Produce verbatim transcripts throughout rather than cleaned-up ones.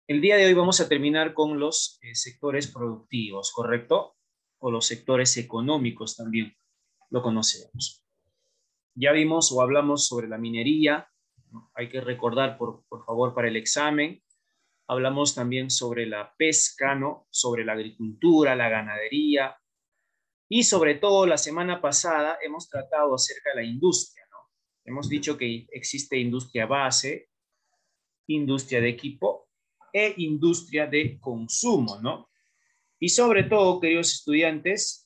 El día de hoy vamos a terminar con los eh, sectores productivos, ¿correcto? O los sectores económicos también lo conocemos. Ya vimos o hablamos sobre la minería, ¿no? Hay que recordar, por, por favor, para el examen. Hablamos también sobre la pesca, ¿no? Sobre la agricultura, la ganadería. Y sobre todo, la semana pasada hemos tratado acerca de la industria, ¿no? Hemos dicho que existe industria base, industria de equipo e industria de consumo, ¿no? Y sobre todo, queridos estudiantes,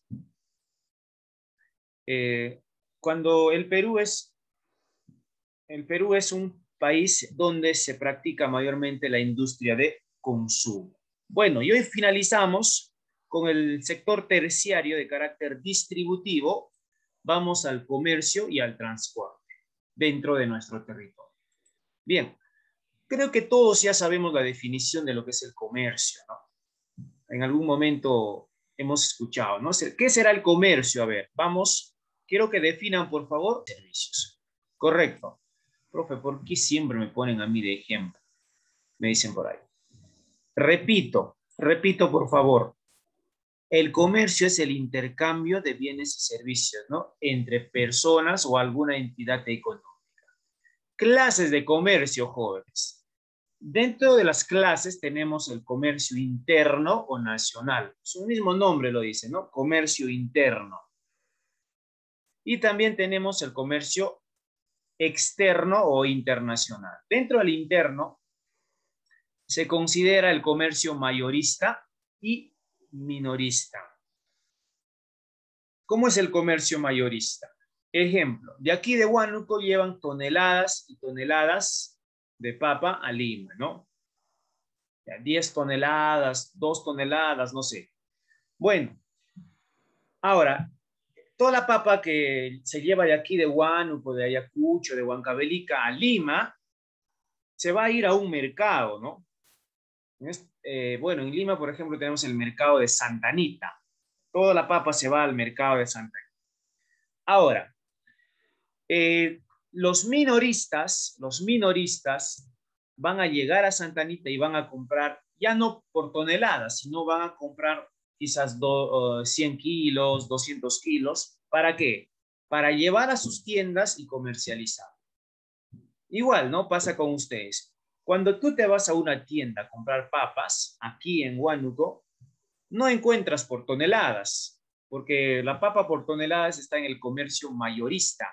eh, cuando el Perú es, el Perú es un país donde se practica mayormente la industria de consumo. Bueno, y hoy finalizamos con el sector terciario de carácter distributivo. Vamos al comercio y al transporte dentro de nuestro territorio. Bien, creo que todos ya sabemos la definición de lo que es el comercio, ¿no? En algún momento hemos escuchado, ¿no? ¿Qué será el comercio? A ver, vamos, quiero que definan, por favor, servicios. Correcto. Profe, ¿por qué siempre me ponen a mí de ejemplo? Me dicen por ahí. Repito, repito, por favor. El comercio es el intercambio de bienes y servicios, ¿no? Entre personas o alguna entidad económica. Clases de comercio, jóvenes. Dentro de las clases tenemos el comercio interno o nacional. Su mismo nombre lo dice, ¿no? Comercio interno. Y también tenemos el comercio externo o internacional. Dentro del interno se considera el comercio mayorista y minorista. ¿Cómo es el comercio mayorista? Ejemplo, de aquí de Huánuco llevan toneladas y toneladas de papa a Lima, ¿no? diez toneladas, dos toneladas, no sé. Bueno, ahora, toda la papa que se lleva de aquí de Huánuco, de Ayacucho, de Huancavelica a Lima, se va a ir a un mercado, ¿no? Eh, bueno, en Lima, por ejemplo, tenemos el mercado de Santa Anita. Toda la papa se va al mercado de Santa Anita. Ahora, eh, los minoristas, los minoristas van a llegar a Santa Anita y van a comprar, ya no por toneladas, sino van a comprar quizás do, uh, cien kilos, doscientos kilos. ¿Para qué? Para llevar a sus tiendas y comercializar. Igual, ¿no? Pasa con ustedes. Cuando tú te vas a una tienda a comprar papas, aquí en Huánuco, no encuentras por toneladas, porque la papa por toneladas está en el comercio mayorista,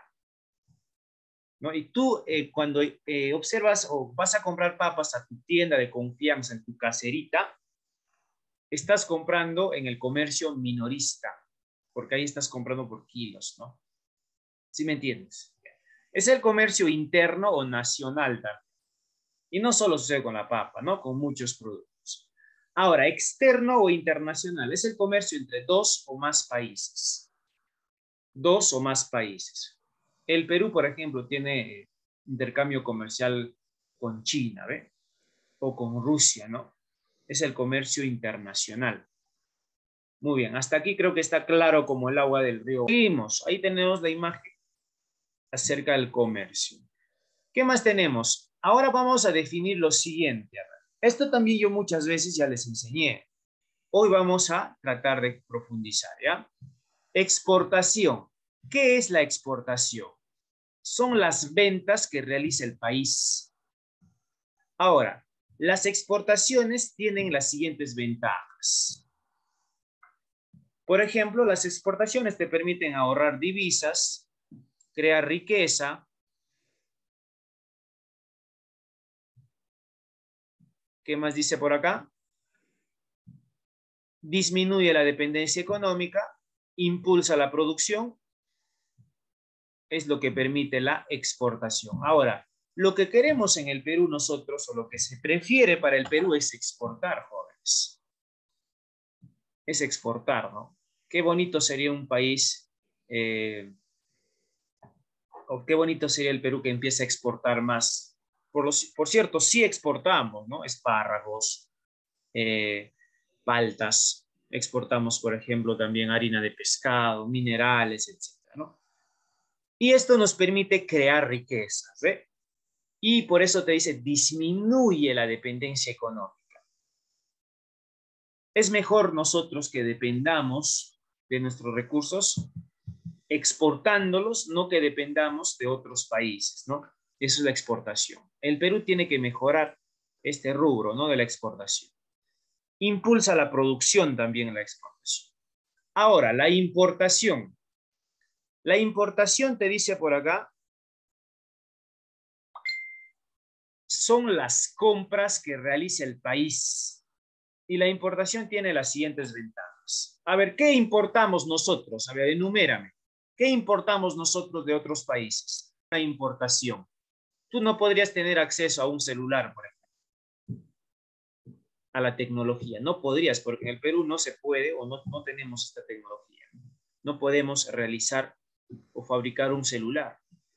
¿no? Y tú eh, cuando eh, observas o vas a comprar papas a tu tienda de confianza, en tu caserita, estás comprando en el comercio minorista, porque ahí estás comprando por kilos, ¿no? ¿Sí me entiendes? Es el comercio interno o nacional también. Y no solo sucede con la papa, ¿no? Con muchos productos. Ahora, externo o internacional es el comercio entre dos o más países. Dos o más países. El Perú, por ejemplo, tiene intercambio comercial con China, ¿ve? O con Rusia, ¿no? Es el comercio internacional. Muy bien, hasta aquí creo que está claro como el agua del río. Seguimos, ahí tenemos la imagen acerca del comercio. ¿Qué más tenemos? Ahora vamos a definir lo siguiente. Esto también yo muchas veces ya les enseñé. Hoy vamos a tratar de profundizar, ¿ya? Exportación. ¿Qué es la exportación? Son las ventas que realiza el país. Ahora, las exportaciones tienen las siguientes ventajas. Por ejemplo, las exportaciones te permiten ahorrar divisas, crear riqueza. ¿Qué más dice por acá? Disminuye la dependencia económica, impulsa la producción, es lo que permite la exportación. Ahora, lo que queremos en el Perú nosotros, o lo que se prefiere para el Perú, es exportar, jóvenes. Es exportar, ¿no? Qué bonito sería un país, eh, o qué bonito sería el Perú que empiece a exportar más. Por, los, por cierto, sí exportamos, ¿no? Espárragos, eh, paltas, exportamos, por ejemplo, también harina de pescado, minerales, etcétera, ¿no? Y esto nos permite crear riquezas, ¿ve? Y por eso te dice, disminuye la dependencia económica. Es mejor nosotros que dependamos de nuestros recursos exportándolos, no que dependamos de otros países, ¿no? Eso es la exportación. El Perú tiene que mejorar este rubro, ¿no? De la exportación. Impulsa la producción también en la exportación. Ahora, la importación. La importación, te dice por acá, son las compras que realiza el país. Y la importación tiene las siguientes ventajas. A ver, ¿qué importamos nosotros? A ver, enumérame. ¿Qué importamos nosotros de otros países? La importación. Tú no podrías tener acceso a un celular, por ejemplo, a la tecnología. No podrías, porque en el Perú no se puede o no, no tenemos esta tecnología. No podemos realizar o fabricar un celular.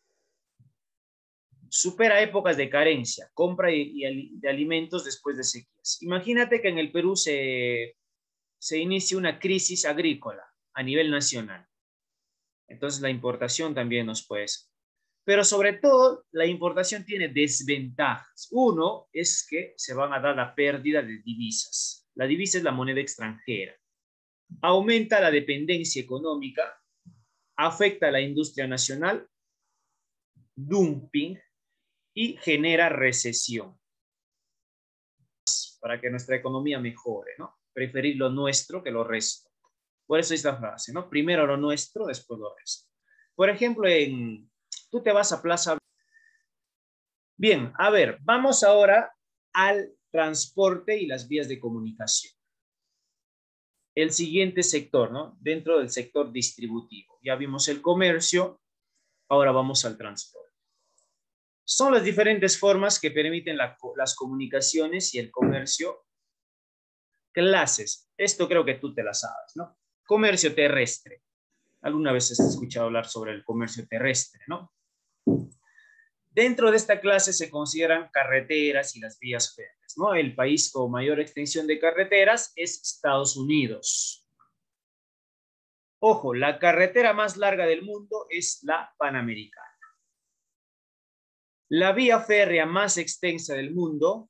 Supera épocas de carencia, compra y, y de alimentos después de sequías. Imagínate que en el Perú se, se inicia una crisis agrícola a nivel nacional. Entonces la importación también nos puede ser. Pero sobre todo, la importación tiene desventajas. Uno es que se van a dar la pérdida de divisas. La divisa es la moneda extranjera. Aumenta la dependencia económica, afecta a la industria nacional, dumping y genera recesión. Para que nuestra economía mejore, ¿no? Preferir lo nuestro que lo resto. Por eso esta frase, ¿no? Primero lo nuestro, después lo resto. Por ejemplo, en, tú te vas a Plaza. Bien, a ver, vamos ahora al transporte y las vías de comunicación. El siguiente sector, ¿no? Dentro del sector distributivo. Ya vimos el comercio, ahora vamos al transporte. Son las diferentes formas que permiten la, las comunicaciones y el comercio. Clases, esto creo que tú te la sabes, ¿no? Comercio terrestre. Alguna vez has escuchado hablar sobre el comercio terrestre, ¿no? Dentro de esta clase se consideran carreteras y las vías férreas, ¿no? El país con mayor extensión de carreteras es Estados Unidos. Ojo, la carretera más larga del mundo es la Panamericana. La vía férrea más extensa del mundo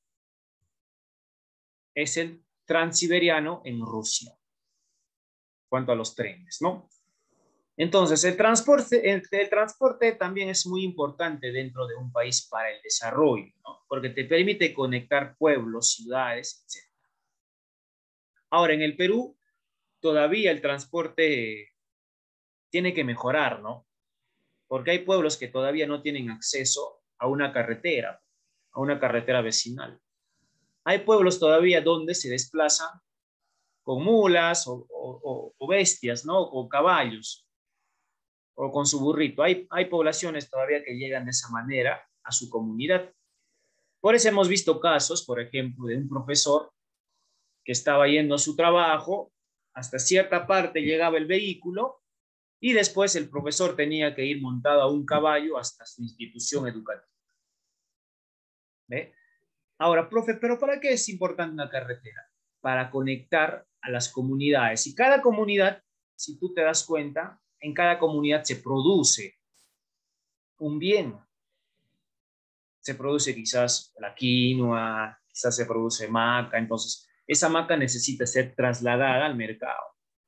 es el Transiberiano en Rusia. En cuanto a los trenes, ¿no? Entonces, el transporte, el, el transporte también es muy importante dentro de un país para el desarrollo, ¿no? Porque te permite conectar pueblos, ciudades, etcétera. Ahora, en el Perú, todavía el transporte tiene que mejorar, ¿no? Porque hay pueblos que todavía no tienen acceso a una carretera, a una carretera vecinal. Hay pueblos todavía donde se desplazan con mulas o, o, o bestias, ¿no? O caballos, o con su burrito. Hay, hay poblaciones todavía que llegan de esa manera a su comunidad. Por eso hemos visto casos, por ejemplo, de un profesor que estaba yendo a su trabajo, hasta cierta parte llegaba el vehículo y después el profesor tenía que ir montado a un caballo hasta su institución educativa. ¿Ve? Ahora, profe, ¿pero para qué es importante una carretera? Para conectar a las comunidades. Y cada comunidad, si tú te das cuenta, en cada comunidad se produce un bien. Se produce quizás la quinoa, quizás se produce maca, entonces esa maca necesita ser trasladada al mercado.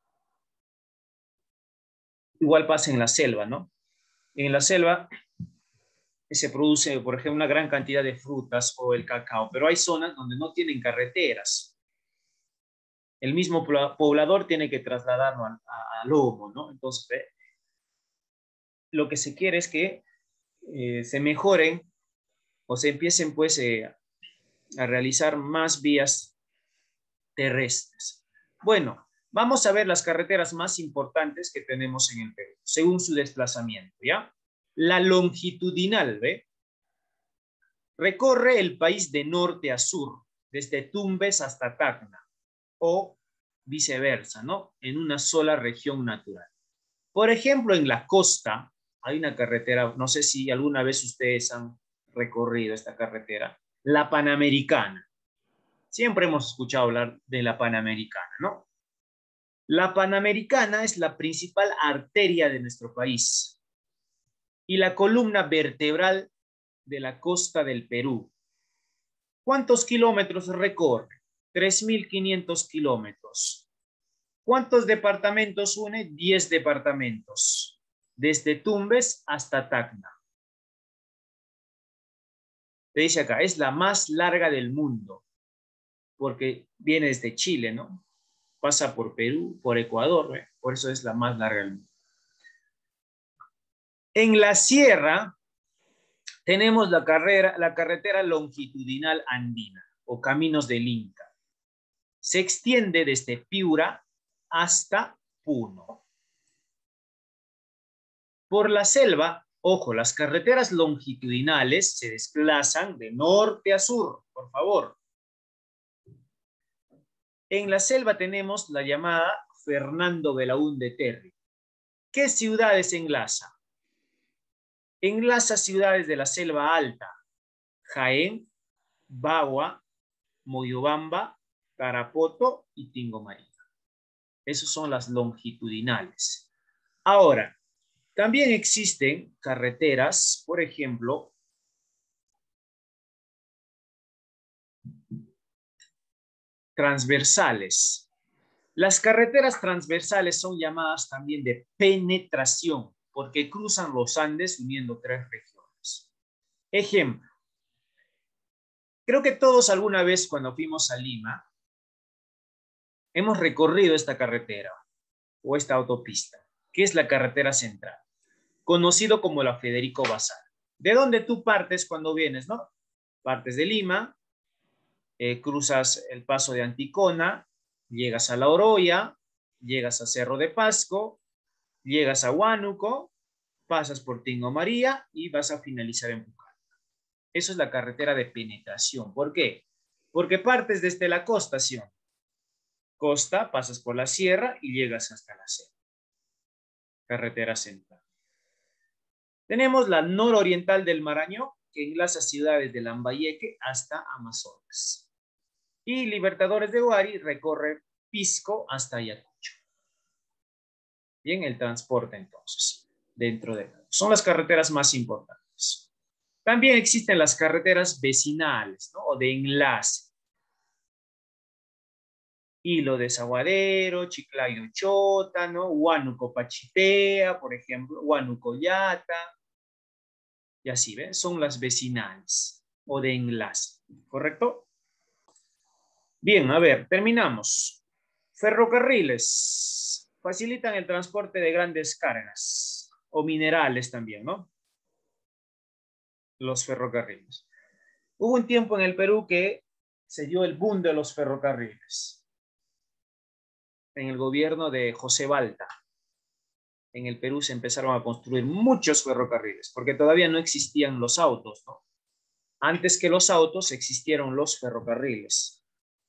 Igual pasa en la selva, ¿no? En la selva se produce, por ejemplo, una gran cantidad de frutas o el cacao, pero hay zonas donde no tienen carreteras. El mismo poblador tiene que trasladarlo a, a, a lomo, ¿no? Entonces, eh, lo que se quiere es que eh, se mejoren o se empiecen, pues, eh, a realizar más vías terrestres. Bueno, vamos a ver las carreteras más importantes que tenemos en el Perú, según su desplazamiento, ¿ya? La longitudinal, ¿ve? Recorre el país de norte a sur, desde Tumbes hasta Tacna, o viceversa, ¿no? En una sola región natural. Por ejemplo, en la costa hay una carretera, no sé si alguna vez ustedes han recorrido esta carretera, la Panamericana. Siempre hemos escuchado hablar de la Panamericana, ¿no? La Panamericana es la principal arteria de nuestro país y la columna vertebral de la costa del Perú. ¿Cuántos kilómetros recorre? tres mil quinientos kilómetros. ¿Cuántos departamentos une? diez departamentos. Desde Tumbes hasta Tacna. Te dice acá, es la más larga del mundo. Porque viene desde Chile, ¿no? Pasa por Perú, por Ecuador, ¿eh? Por eso es la más larga del mundo. En la sierra tenemos la, carrera, la carretera longitudinal andina o Caminos del Inca. Se extiende desde Piura hasta Puno. Por la selva, ojo, las carreteras longitudinales se desplazan de norte a sur, por favor. En la selva tenemos la llamada Fernando Belaúnde Terry. ¿Qué ciudades enlaza? Enlaza ciudades de la selva alta, Jaén, Bagua, Moyobamba, Tarapoto y Tingomaría. Esas son las longitudinales. Ahora, también existen carreteras, por ejemplo, transversales. Las carreteras transversales son llamadas también de penetración, porque cruzan los Andes uniendo tres regiones. Ejemplo, creo que todos alguna vez cuando fuimos a Lima, hemos recorrido esta carretera o esta autopista, que es la carretera central, conocido como la Federico Bazán. ¿De dónde tú partes cuando vienes, no? Partes de Lima, eh, cruzas el paso de Anticona, llegas a La Oroya, llegas a Cerro de Pasco, llegas a Huánuco, pasas por Tingomaría y vas a finalizar en Pucallpa. Eso es la carretera de penetración. ¿Por qué? Porque partes desde la costa, ¿sí? Costa, pasas por la sierra y llegas hasta la selva. Carretera central. Tenemos la nororiental del Marañón, que enlaza ciudades de Lambayeque hasta Amazonas. Y Libertadores de Huari recorre Pisco hasta Ayacucho. Bien, el transporte entonces, dentro de... Son las carreteras más importantes. También existen las carreteras vecinales, ¿no? O de enlace. Hilo de Saguadero, Chiclayo Chota, ¿no? Huánuco Pachitea, por ejemplo, Huánuco Yata. Y así, ¿ven? Son las vecinales o de enlace, ¿correcto? Bien, a ver, terminamos. Ferrocarriles facilitan el transporte de grandes cargas o minerales también, ¿no? Los ferrocarriles. Hubo un tiempo en el Perú que se dio el boom de los ferrocarriles. En el gobierno de José Balta. En el Perú se empezaron a construir muchos ferrocarriles, porque todavía no existían los autos, ¿no? Antes que los autos existieron los ferrocarriles.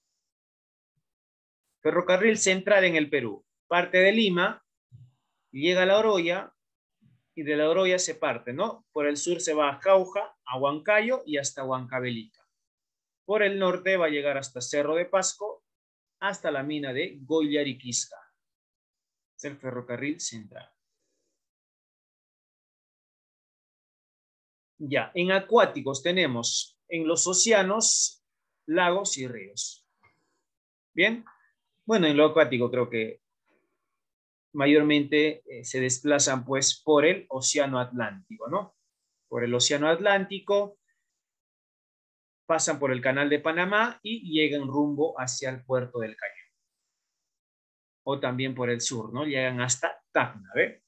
Ferrocarril central en el Perú. Parte de Lima, llega a La Oroya, y de La Oroya se parte, ¿no? Por el sur se va a Jauja, a Huancayo y hasta Huancavelica. Por el norte va a llegar hasta Cerro de Pasco, hasta la mina de Goyariquisca. Es el ferrocarril central. Ya, en acuáticos tenemos en los océanos, lagos y ríos. Bien, bueno, en lo acuático creo que mayormente eh, se desplazan pues por el océano Atlántico, ¿no? Por el océano Atlántico, pasan por el canal de Panamá y llegan rumbo hacia el puerto del Callao. O también por el sur, ¿no? Llegan hasta Tacna, ¿ve?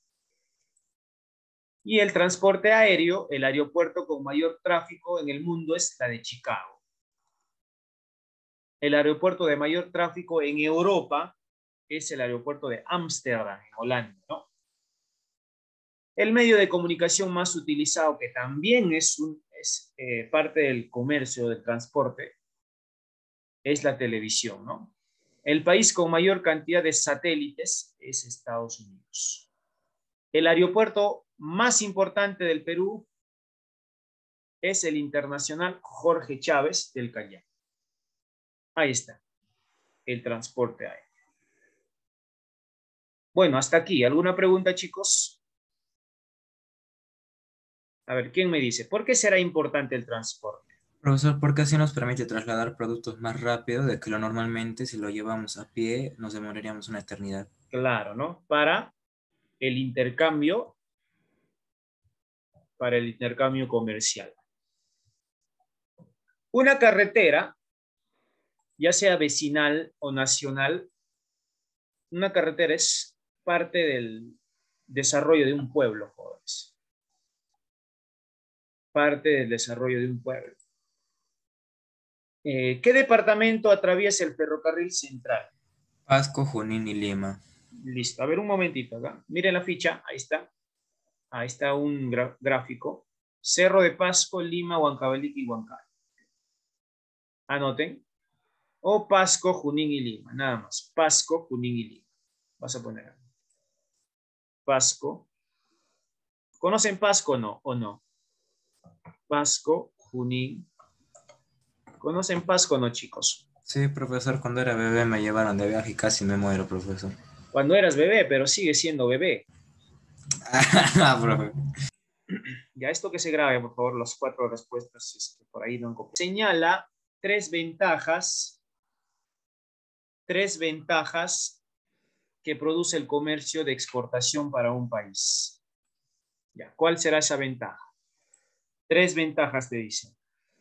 Y el transporte aéreo, el aeropuerto con mayor tráfico en el mundo es la de Chicago. El aeropuerto de mayor tráfico en Europa es el aeropuerto de Ámsterdam, en Holanda, ¿no? El medio de comunicación más utilizado, que también es, un, es eh, parte del comercio, del transporte, es la televisión, ¿no? El país con mayor cantidad de satélites es Estados Unidos. El aeropuerto más importante del Perú es el Internacional Jorge Chávez del Callao. Ahí está, el transporte aéreo. Bueno, hasta aquí. ¿Alguna pregunta, chicos? A ver, ¿quién me dice? ¿Por qué será importante el transporte? Profesor, porque así nos permite trasladar productos más rápido de que lo normalmente si lo llevamos a pie nos demoraríamos una eternidad. Claro, ¿no? Para el intercambio, para el intercambio comercial. Una carretera, ya sea vecinal o nacional, una carretera es parte del desarrollo de un pueblo, jóvenes. Parte del desarrollo de un pueblo. Eh, ¿Qué departamento atraviesa el ferrocarril central? Pasco, Junín y Lima. Listo. A ver, un momentito acá. Miren la ficha. Ahí está. Ahí está un gra- gráfico. Cerro de Pasco, Lima, Huancavelica y Huancayo. Anoten. O Pasco, Junín y Lima. Nada más. Pasco, Junín y Lima. Vas a poner acá. Pasco. ¿Conocen Pasco o no? ¿O no? Pasco, Junín. ¿Conocen Pasco o no, chicos? Sí, profesor, cuando era bebé me llevaron de viaje y casi me muero, profesor. Cuando eras bebé, pero sigue siendo bebé. Ah, profe. Ya esto que se grabe, por favor, las cuatro respuestas este, por ahí no han copiado. Señala tres ventajas, tres ventajas que produce el comercio de exportación para un país. Ya, ¿cuál será esa ventaja? Tres ventajas te dicen.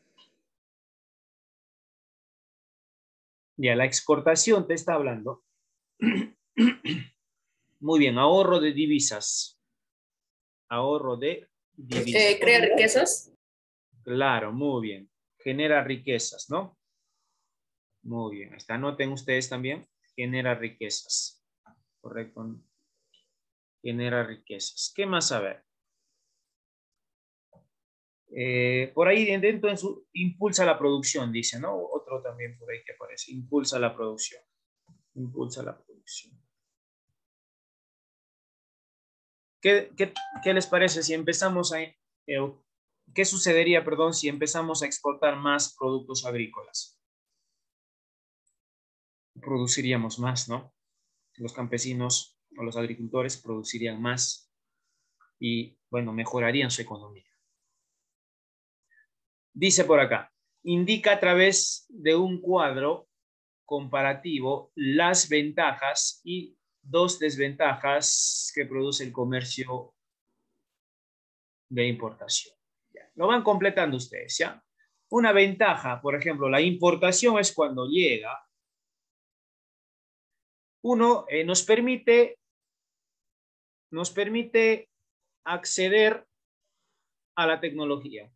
Ya, la exportación te está hablando. Muy bien, ahorro de divisas. Ahorro de divisas. Eh, crea riquezas. Claro, muy bien. Genera riquezas, ¿no? Muy bien. Está, anoten ustedes también. Genera riquezas. Correcto. Genera riquezas. ¿Qué más a ver? Eh, por ahí dentro en su, impulsa la producción, dice, ¿no? Otro también por ahí que aparece. Impulsa la producción. Impulsa la producción. ¿Qué, qué, qué les parece si empezamos a... Eh, ¿Qué sucedería, perdón, si empezamos a exportar más productos agrícolas? Produciríamos más, ¿no? Los campesinos o los agricultores producirían más y, bueno, mejorarían su economía. Dice por acá, indica a través de un cuadro comparativo las ventajas y dos desventajas que produce el comercio de importación. Ya, lo van completando ustedes, ¿ya? Una ventaja, por ejemplo, la importación es cuando llega. Uno, eh, nos permite, nos permite acceder a la tecnología.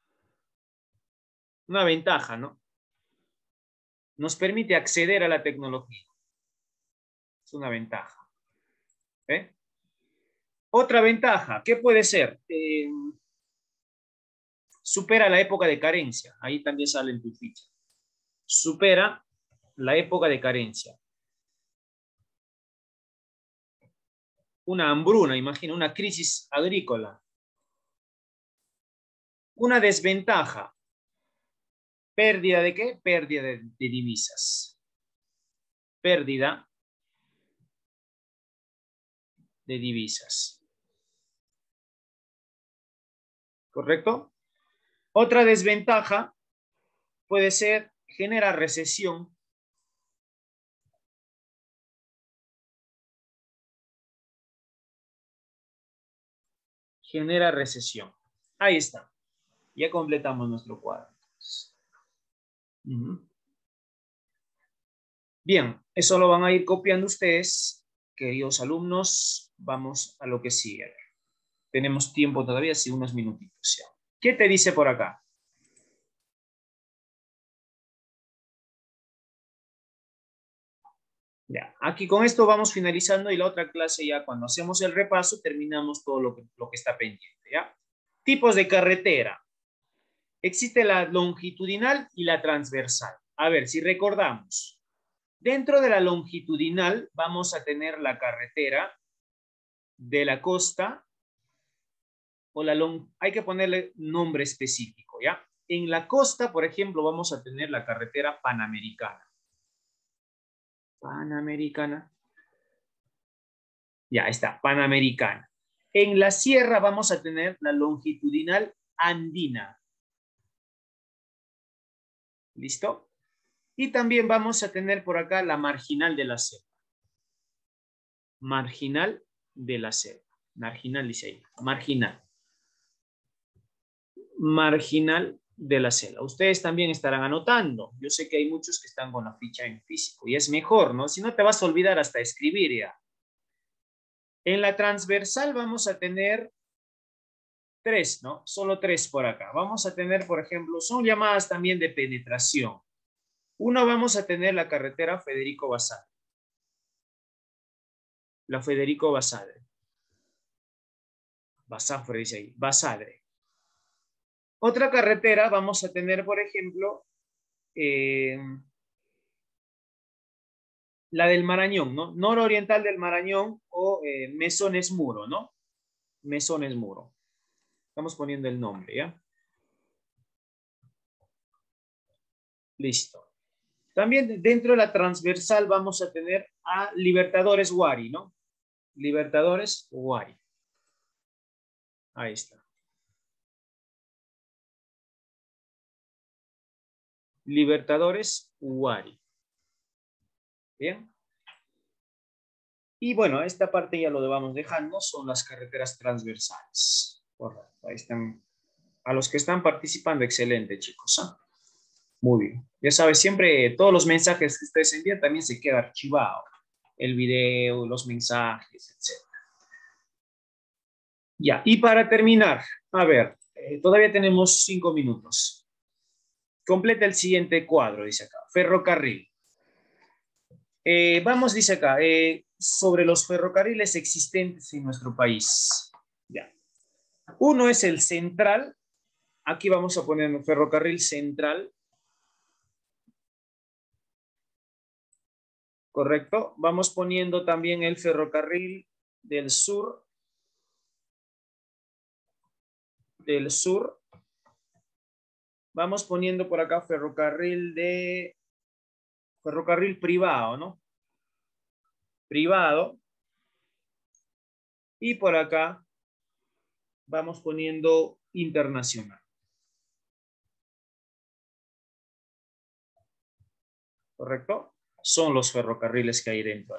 Una ventaja, ¿no? Nos permite acceder a la tecnología. Es una ventaja. ¿Eh? Otra ventaja, ¿qué puede ser? Eh, supera la época de carencia. Ahí también sale en tu ficha. Supera la época de carencia. Una hambruna, imagina, una crisis agrícola. Una desventaja. ¿Pérdida de qué? Pérdida de, de divisas. Pérdida de divisas. ¿Correcto? Otra desventaja puede ser genera recesión. Genera recesión. Ahí está. Ya completamos nuestro cuadro. Uh-huh. Bien, eso lo van a ir copiando ustedes, queridos alumnos. Vamos a lo que sigue. Tenemos tiempo todavía, sí, unos minutitos ya. ¿Qué te dice por acá? Ya, aquí con esto vamos finalizando y la otra clase ya cuando hacemos el repaso terminamos todo lo que, lo que está pendiente, ¿ya? Tipos de carretera. Existe la longitudinal y la transversal. A ver, si recordamos, dentro de la longitudinal vamos a tener la carretera de la costa o la long, hay que ponerle nombre específico, ¿ya? En la costa, por ejemplo, vamos a tener la carretera panamericana. Panamericana. Ya está, panamericana. En la sierra vamos a tener la longitudinal andina. ¿Listo? Y también vamos a tener por acá la marginal de la selva. Marginal de la selva. Marginal dice ahí. Marginal. Marginal de la selva. Ustedes también estarán anotando. Yo sé que hay muchos que están con la ficha en físico y es mejor, ¿no? Si no te vas a olvidar hasta escribir ya. En la transversal vamos a tener tres, ¿no? Solo tres por acá. Vamos a tener, por ejemplo, son llamadas también de penetración. Uno, vamos a tener la carretera Federico Basadre. La Federico Basadre. Basadre dice ahí. Basadre. Otra carretera vamos a tener, por ejemplo, eh, la del Marañón, ¿no? Nororiental del Marañón o eh, Mesones Muro, ¿no? Mesones Muro. Estamos poniendo el nombre, ¿ya? Listo. También dentro de la transversal vamos a tener a Libertadores Huari, ¿no? Libertadores Huari. Ahí está. Libertadores Huari. Bien. Y bueno, esta parte ya lo vamos dejando, son las carreteras transversales. Correcto, ahí están. A los que están participando, excelente, chicos. ¿eh? Muy bien. Ya sabes, siempre todos los mensajes que ustedes envían también se queda archivado. El video, los mensajes, etcétera. Ya, y para terminar, a ver, eh, todavía tenemos cinco minutos. Completa el siguiente cuadro, dice acá. Ferrocarril. Eh, vamos, dice acá, eh, sobre los ferrocarriles existentes en nuestro país. Ya. Uno es el central. Aquí vamos a poner un ferrocarril central. Correcto. Vamos poniendo también el ferrocarril del sur. Del sur. Vamos poniendo por acá ferrocarril de... Ferrocarril privado, ¿no? Privado. Y por acá vamos poniendo internacional. ¿Correcto? Son los ferrocarriles que hay dentro.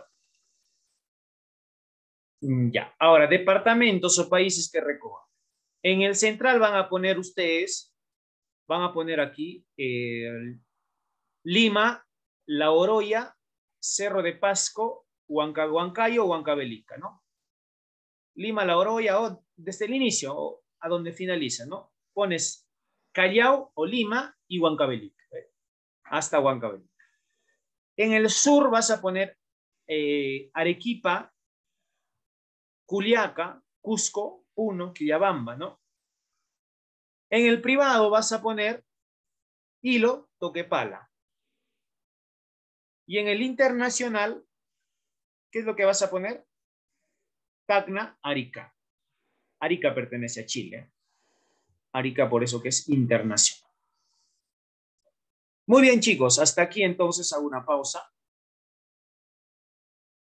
Ya. Ahora, departamentos o países que recojan. En el central van a poner ustedes, van a poner aquí eh, Lima, La Oroya, Cerro de Pasco, Huanca, Huancayo, Huancavelica, ¿no? Lima, La Oroya, o desde el inicio o a donde finaliza, ¿no? Pones Callao o Lima y Huancavelica, ¿eh? Hasta Huancavelica. En el sur vas a poner eh, Arequipa, Juliaca, Cusco, Puno, Quillabamba, ¿no? En el privado vas a poner Hilo, Toquepala. Y en el internacional, ¿qué es lo que vas a poner? Tacna, Arica. Arica pertenece a Chile. Arica por eso que es internacional. Muy bien, chicos, hasta aquí entonces hago una pausa.